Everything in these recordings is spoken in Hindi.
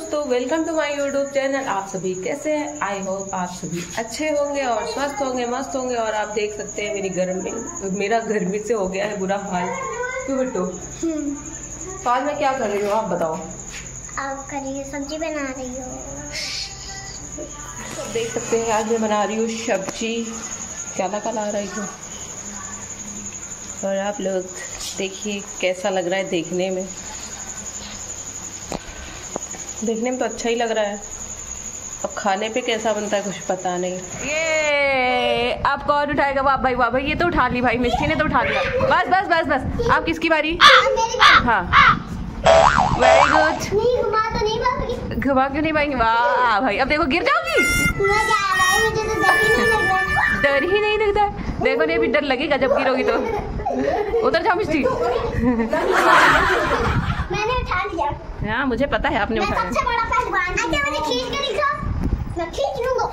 दोस्तों, welcome to my YouTube channel. आप सभी कैसे हैं? आई होप आप सभी अच्छे होंगे और स्वस्थ होंगे, मस्त होंगे। और आप देख सकते हैं मेरा गर्मी से हो गया है बुरा हाल। क्यों बिट्टू? तो आज मैं क्या कर रही हूँ आप बताओ। आप कर रही हो सब्जी बना रही हो। तो देख सकते हैं आज मैं बना रही हूँ सब्जी। क्या ला रही हूँ और आप लोग देखिए कैसा लग रहा है देखने में। देखने में तो अच्छा ही लग रहा है, अब खाने पे कैसा बनता है कुछ पता नहीं। ये आप कौन उठाएगा? वाह भाई वाह भाई, ये तो उठा ली भाई, मिस्टी ने तो उठा लिया। बस बस बस बस, आप किसकी बारी? हाँ वेरी गुड। घुमा क्यों नहीं पाएंगे? वाह भाई, अब देखो गिर जाओगी। डर ही नहीं लगता। देखो नहीं, भी डर लगेगा जब गिरोगी तो। उधर जाओ मिस्टी। मैंने उठा लिया। हाँ मुझे पता है आपने उठाया। सबसे बड़ा पहलवान। अच्छा मुझे खींच के दिखा, मैं खींच लूंगा।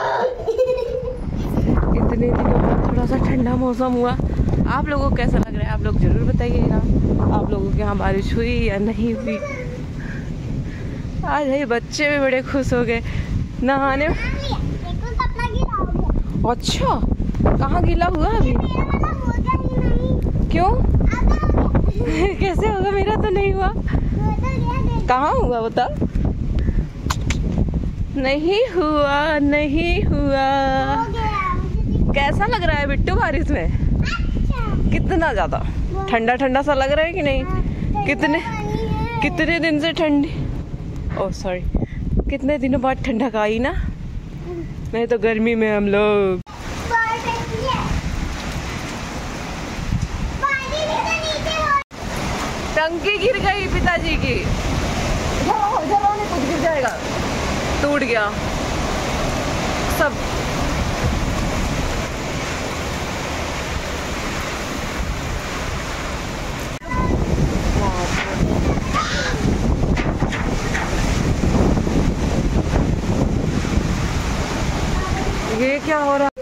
इतने दिनों बाद थोड़ा सा ठंडा मौसम हुआ। आप लोगों को कैसा लग रहा है आप लोग जरूर बताइएगा। आप लोगों के यहाँ बारिश हुई या नहीं हुई? आज ये बच्चे भी बड़े खुश हो गए नहाने। अच्छा कहाँ गीला हुआ अभी? क्यों? कैसे होगा? मेरा तो नहीं हुआ। कहाँ हुआ बता? नहीं हुआ नहीं हुआ। कैसा लग रहा है बिट्टू बारिश में? कितना ज्यादा ठंडा ठंडा सा लग रहा है कि नहीं? कितने दिन से ठंडी, ओह सॉरी, कितने दिनों बाद ठंडक आई ना। नहीं तो गर्मी में हम लोग। टंकी गिर गई पिताजी की। जलाओ नहीं, कुछ गिर जाएगा। टूट गया सब। ये क्या हो रहा है?